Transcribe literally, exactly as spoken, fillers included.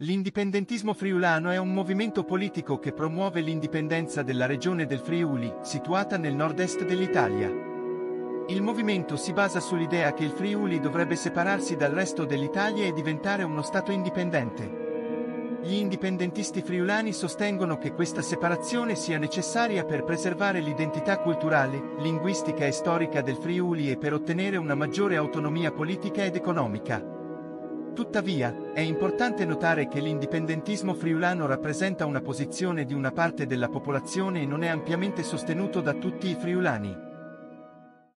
L'indipendentismo friulano è un movimento politico che promuove l'indipendenza della regione del Friuli, situata nel nord-est dell'Italia. Il movimento si basa sull'idea che il Friuli dovrebbe separarsi dal resto dell'Italia e diventare uno stato indipendente. Gli indipendentisti friulani sostengono che questa separazione sia necessaria per preservare l'identità culturale, linguistica e storica del Friuli e per ottenere una maggiore autonomia politica ed economica. Tuttavia, è importante notare che l'indipendentismo friulano rappresenta una posizione di una parte della popolazione e non è ampiamente sostenuto da tutti i friulani.